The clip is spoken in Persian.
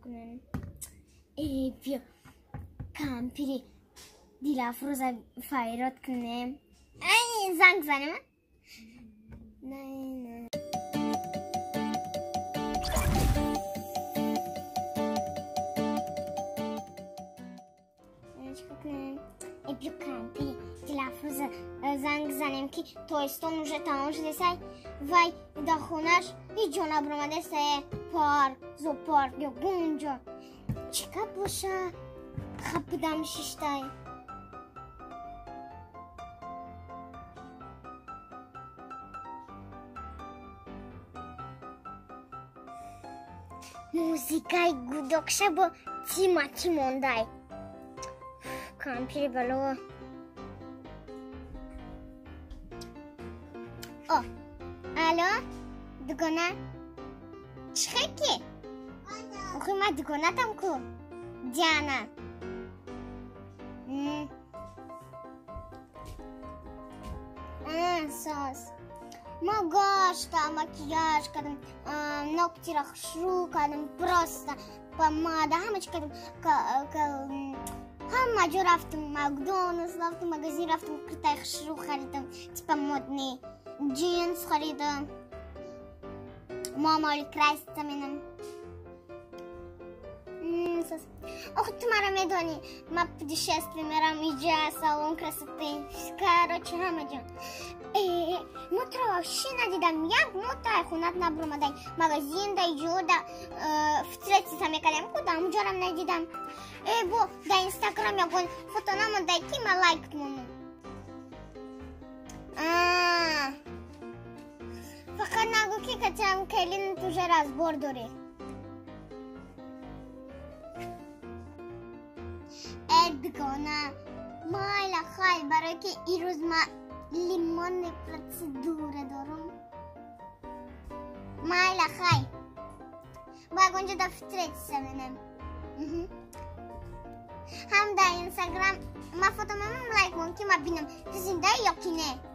کنم بیا کمپیری دیلافروز فایرات کنم زنگ زنم نه بیا کمپیری دیلافروز زنگ زنم که تویستون уже تمام شده سای وای دا خونش هیچ جا نبرمده سای پارک زوپارک یا گونجا چیکار باشه خب بودم شیشتای موزیکای گودکشه با تیماتی موندای کمپیری بلو الو دگانه چخکی اخوی ما دگانتم کو جانه ساس ما گاشتم مکیاژ کردم نوکتی را شروع کردم پروستا پمادا همه چی کردم همه جا رفتم مکدونالدز رفتم مغازین رفتم کتای شروع خریدم تیپا مدنی جینز خریدم ماماری کرایست منم آخه تو مرا میدونی ما پودشست میرم اینجا سالون کرسته کاراچه همه جا موتر واشی ندیدم یک موتر خونت نبرمده مغازین دای جو دا فترتی سمی کردم کدام جارم ندیدم بو دا اینستاگرام یکون فوتونامو دای کی ما لایک مونو فقط نگو که کچم کلین تو جر از بار داره بگانه مایل خواهی برای که این روز ما لیمون پروسیدوره دارم مایل خواهی باید اونجا دا فترت سمینم هم در اینستاگرام ما فوتو لایک مون که ما بینم تو زنده یا کی نه